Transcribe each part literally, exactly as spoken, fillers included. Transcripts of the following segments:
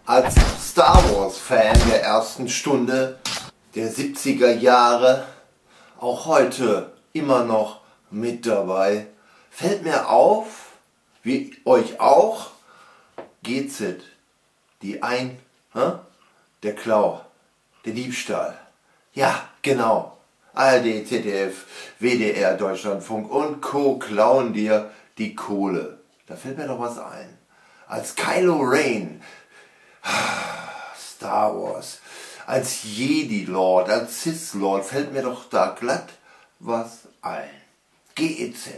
Als Star Wars Fan der ersten Stunde der siebziger Jahre, auch heute immer noch mit dabei, fällt mir auf, wie euch auch, G Z, die Ein, hä? der Klau, der Diebstahl. Ja, genau. A R D, Z D F, W D R, Deutschlandfunk und Co. klauen dir die Kohle. Da fällt mir doch was ein. Als Kylo Ren, Star Wars, als Jedi Lord, als Sith Lord fällt mir doch da glatt was ein. G E Z,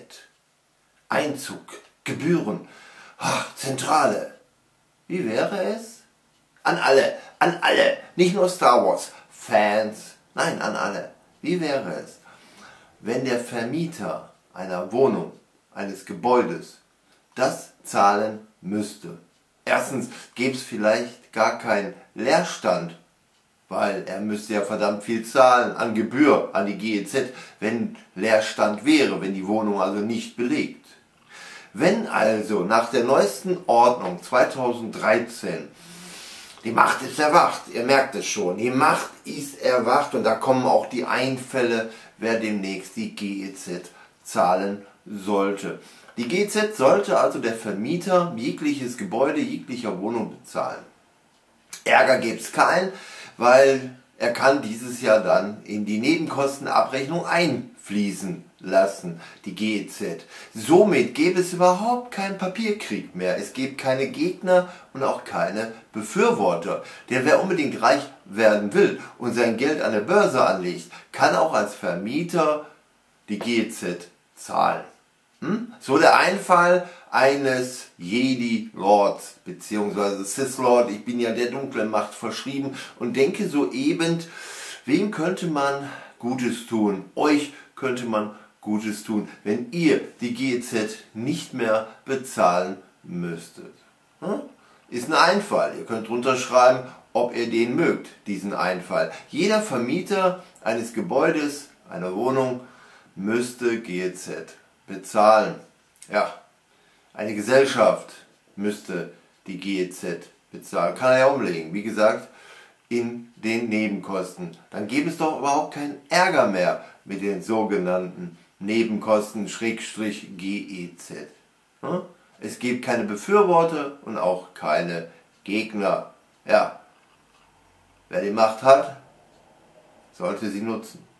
Einzug, Gebühren, ach, Zentrale. Wie wäre es? An alle, an alle, nicht nur Star Wars Fans, nein, an alle. Wie wäre es, wenn der Vermieter einer Wohnung, eines Gebäudes, das zahlen müsste? Erstens gäbe es vielleicht gar keinen Leerstand, weil er müsste ja verdammt viel zahlen an Gebühr, an die G E Z, wenn Leerstand wäre, wenn die Wohnung also nicht belegt. Wenn also nach der neuesten Ordnung zweitausenddreizehn die Macht ist erwacht, ihr merkt es schon, die Macht ist erwacht und da kommen auch die Einfälle, wer demnächst die G E Z zahlen sollte. Die G E Z sollte also der Vermieter jegliches Gebäude, jeglicher Wohnung bezahlen. Ärger gibt es keinen, weil er kann dieses Jahr dann in die Nebenkostenabrechnung einfließen lassen, die G E Z. Somit gäbe es überhaupt keinen Papierkrieg mehr. Es gibt keine Gegner und auch keine Befürworter. Denn wer unbedingt reich werden will und sein Geld an der Börse anlegt, kann auch als Vermieter die G E Z zahlen. Hm? So der Einfall eines Jedi Lords bzw. Sith Lord. Ich bin ja der dunklen Macht verschrieben und denke soeben, wem könnte man Gutes tun? Euch könnte man Gutes tun, wenn ihr die G E Z nicht mehr bezahlen müsstet. Hm? Ist ein Einfall. Ihr könnt drunter schreiben, ob ihr den mögt, diesen Einfall. Jeder Vermieter eines Gebäudes, einer Wohnung, müsste G E Z bezahlen. Ja, eine Gesellschaft müsste die G E Z bezahlen. Kann er ja umlegen, wie gesagt, in den Nebenkosten. Dann gäbe es doch überhaupt keinen Ärger mehr mit den sogenannten Nebenkosten Schrägstrich G E Z. Es gibt keine Befürworter und auch keine Gegner. Ja, wer die Macht hat, sollte sie nutzen.